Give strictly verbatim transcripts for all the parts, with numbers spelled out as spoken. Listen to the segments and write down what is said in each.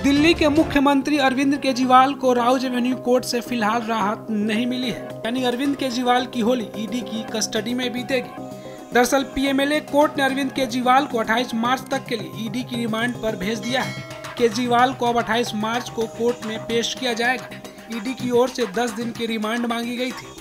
दिल्ली के मुख्यमंत्री अरविंद केजरीवाल को राउज एवेन्यू कोर्ट से फिलहाल राहत नहीं मिली है, यानी अरविंद केजरीवाल की होली ईडी की कस्टडी में बीतेगी। दरअसल पीएमएलए कोर्ट ने अरविंद केजरीवाल को अट्ठाईस मार्च तक के लिए ईडी की रिमांड पर भेज दिया है। केजरीवाल को अब अट्ठाईस मार्च को कोर्ट में पेश किया जाएगा। ईडी की ओर से दस दिन की रिमांड मांगी गई थी।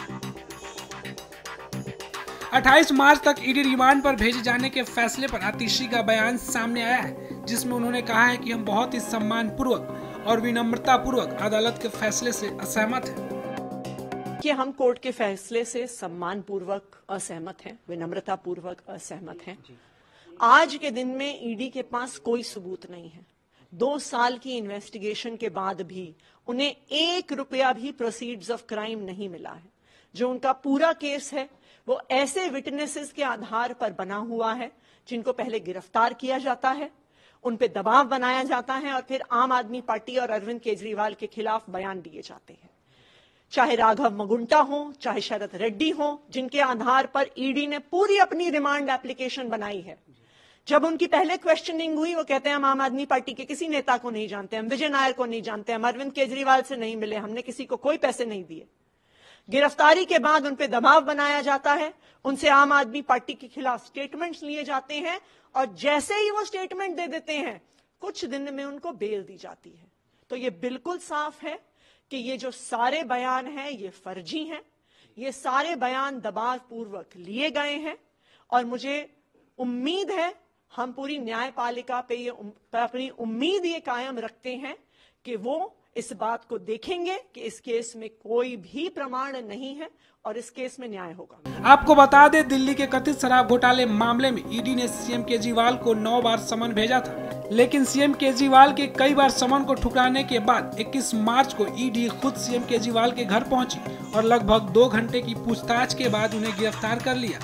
अट्ठाईस मार्च तक ईडी रिमांड पर भेजे जाने के फैसले पर आतिशी का बयान सामने आया है, जिसमें उन्होंने कहा है कि हम बहुत ही सम्मान पूर्वक और विनम्रता पूर्वक अदालत के फैसले से असहमत हैं। कि हम कोर्ट के फैसले से सम्मान पूर्वक असहमत हैं, विनम्रता पूर्वक असहमत हैं। आज के दिन में ईडी के पास कोई सबूत नहीं है। दो साल की इन्वेस्टिगेशन के बाद भी उन्हें एक रुपया भी प्रोसीड्स ऑफ क्राइम नहीं मिला है। जो उनका पूरा केस है वो ऐसे विटनेसेस के आधार पर बना हुआ है जिनको पहले गिरफ्तार किया जाता है, उन पे दबाव बनाया जाता है और फिर आम आदमी पार्टी और अरविंद केजरीवाल के खिलाफ बयान दिए जाते हैं। चाहे राघव मगुंटा हो, चाहे शरद रेड्डी हो, जिनके आधार पर ईडी ने पूरी अपनी रिमांड एप्लीकेशन बनाई है। जब उनकी पहले क्वेश्चनिंग हुई, वो कहते हैं हम आम आदमी पार्टी के किसी नेता को नहीं जानते, हम विजय नायर को नहीं जानते, हम अरविंद केजरीवाल से नहीं मिले, हमने किसी को कोई पैसे नहीं दिए। गिरफ्तारी के बाद उन पे दबाव बनाया जाता है, उनसे आम आदमी पार्टी के खिलाफ स्टेटमेंट्स लिए जाते हैं और जैसे ही वो स्टेटमेंट दे देते हैं कुछ दिन में उनको बेल दी जाती है। तो ये बिल्कुल साफ है कि ये जो सारे बयान हैं ये फर्जी हैं, ये सारे बयान दबाव पूर्वक लिए गए हैं और मुझे उम्मीद है, हम पूरी न्यायपालिका पे ये अपनी उम्मीद ये कायम रखते हैं कि वो इस बात को देखेंगे कि इस केस में कोई भी प्रमाण नहीं है और इस केस में न्याय होगा। आपको बता दें, दिल्ली के कथित शराब घोटाले मामले में ईडी ने सीएम केजरीवाल को नौ बार समन भेजा था, लेकिन सीएम केजरीवाल के कई बार समन को ठुकराने के बाद इक्कीस मार्च को ईडी खुद सीएम केजरीवाल के घर पहुंची और लगभग दो घंटे की पूछताछ के बाद उन्हें गिरफ्तार कर लिया।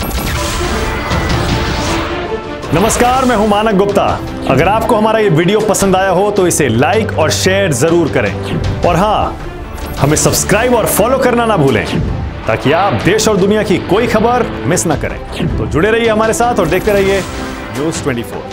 नमस्कार, मैं हूं मानक गुप्ता। अगर आपको हमारा ये वीडियो पसंद आया हो तो इसे लाइक और शेयर जरूर करें और हाँ, हमें सब्सक्राइब और फॉलो करना ना भूलें ताकि आप देश और दुनिया की कोई खबर मिस ना करें। तो जुड़े रहिए हमारे साथ और देखते रहिए न्यूज़ चौबीस।